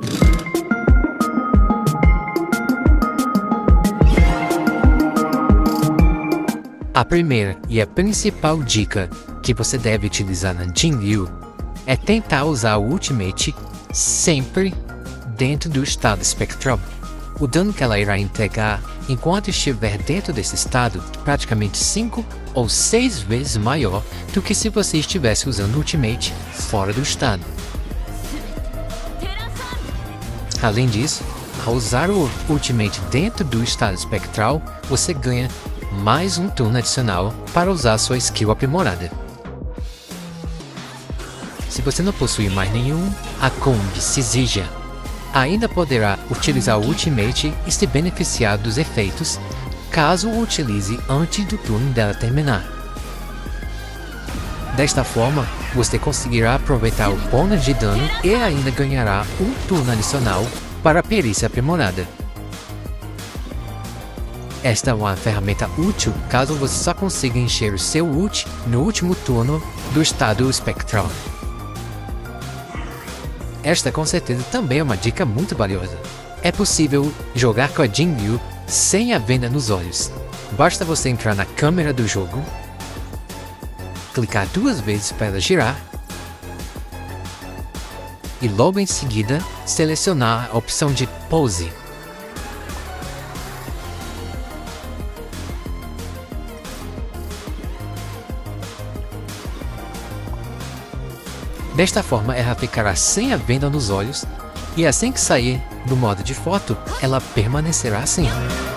A primeira e a principal dica que você deve utilizar na Jinryu é tentar usar o Ultimate sempre dentro do estado espectral. O dano que ela irá entregar enquanto estiver dentro desse estado é praticamente 5 ou 6 vezes maior do que se você estivesse usando o Ultimate fora do estado. Além disso, ao usar o Ultimate dentro do estado espectral, você ganha mais um turno adicional para usar sua skill aprimorada. Se você não possui mais nenhum, a Kombi Sizija ainda poderá utilizar o Ultimate e se beneficiar dos efeitos, caso o utilize antes do turno dela terminar. Desta forma, você conseguirá aproveitar o bônus de dano e ainda ganhará um turno adicional para a perícia aprimorada. Esta é uma ferramenta útil caso você só consiga encher o seu ult no último turno do estado espectral. Esta com certeza também é uma dica muito valiosa. É possível jogar com a Jinryu sem a venda nos olhos. Basta você entrar na câmera do jogo, clicar 2 vezes para ela girar e logo em seguida selecionar a opção de Pose. Desta forma, ela ficará sem a venda nos olhos e assim que sair do modo de foto, ela permanecerá assim.